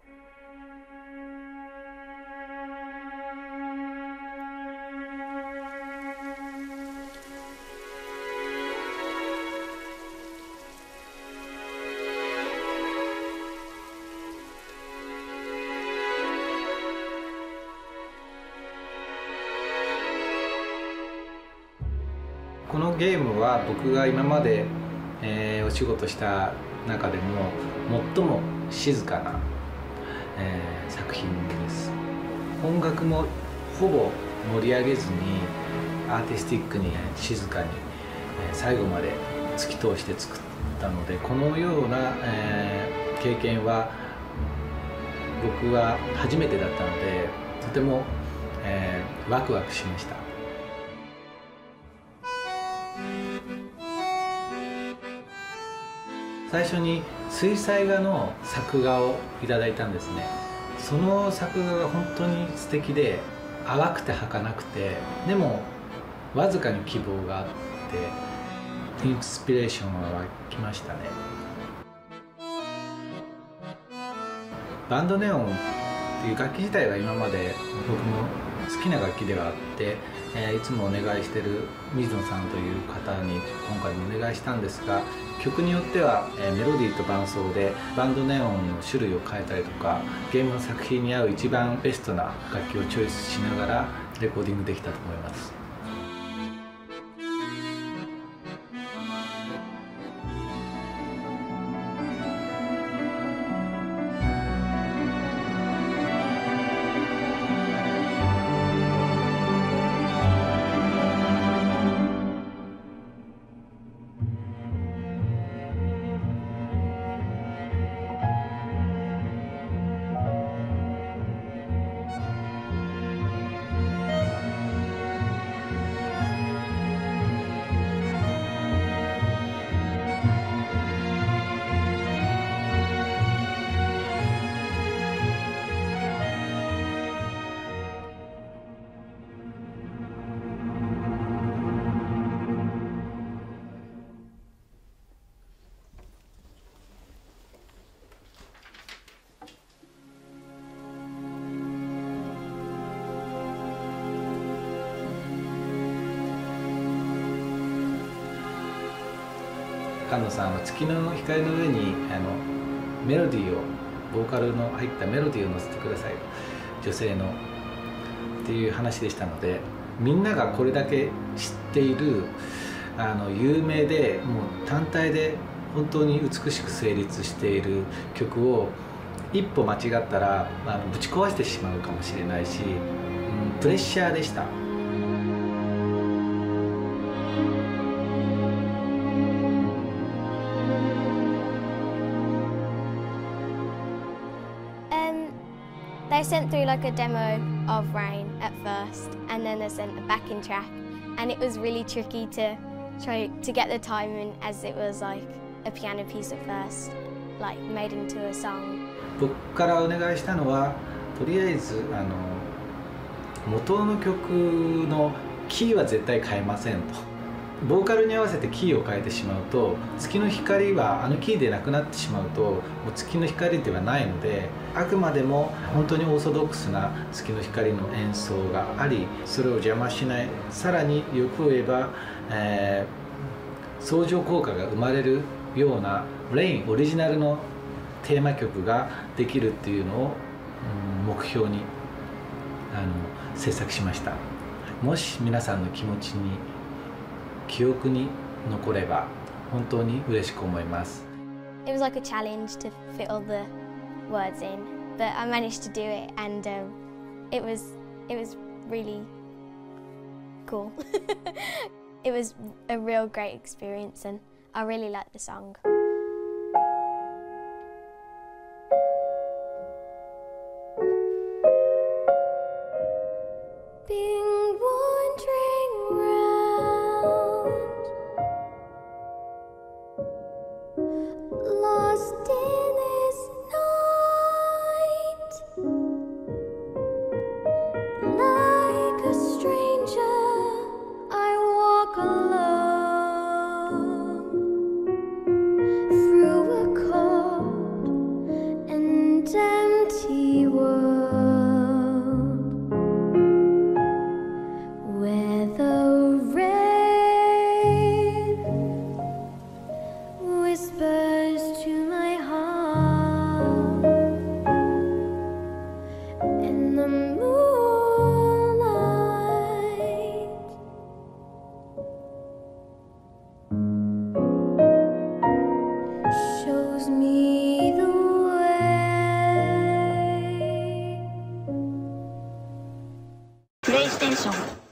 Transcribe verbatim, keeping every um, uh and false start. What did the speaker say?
このゲームは僕が今まで、えー、お仕事した中でも最も静かな、えー、作品です。音楽もほぼ盛り上げずにアーティスティックに静かに、えー、最後まで突き通して作ったので、このような、えー、経験は僕は初めてだったので、とても、えー、ワクワクしました。最初に水彩画の作画をいただいたんですね。その作画が本当に素敵で、淡くて儚くて、でもわずかに希望があってインスピレーションは湧きましたね。バンドネオンっていう楽器自体は今まで僕も好きな楽器ではあって、えー、いつもお願いしてる水野さんという方に今回もお願いしたんですが、曲によっては、えー、メロディーと伴奏でバンドネオンの種類を変えたりとか、ゲームの作品に合う一番ベストな楽器をチョイスしながらレコーディングできたと思います。菅野さんは月の光の上にあのメロディーをボーカルの入ったメロディーを乗せてください、女性のっていう話でしたので、みんながこれだけ知っているあの有名でもう単体で本当に美しく成立している曲を一歩間違ったらあのぶち壊してしまうかもしれないし、うん、プレッシャーでした。 They sent through like a demo of Rain at first, and then they sent a backing track, and it was really tricky to try to get the timing, as it was like a piano piece at first, like made into a song. 僕からお願いしたのは、とりあえずあの元の曲のキーは絶対変えませんと。ボーカルに合わせてキーを変えてしまうと、月の光はあのキーでなくなってしまうと、もう月の光ではないので、あくまでも本当にオーソドックスな月の光の演奏があり、それを邪魔しない、さらによく言えば、えー、相乗効果が生まれるようなレインオリジナルのテーマ曲ができるっていうのを、うん、目標にあの制作しました。もし皆さんの気持ちに記憶に残れば本当に嬉しく思います。 It was like a challenge to fit all the words in, but I managed to do it, and um, it was it was really cool. It was a real great experience, and I really liked the song. Empty ーション。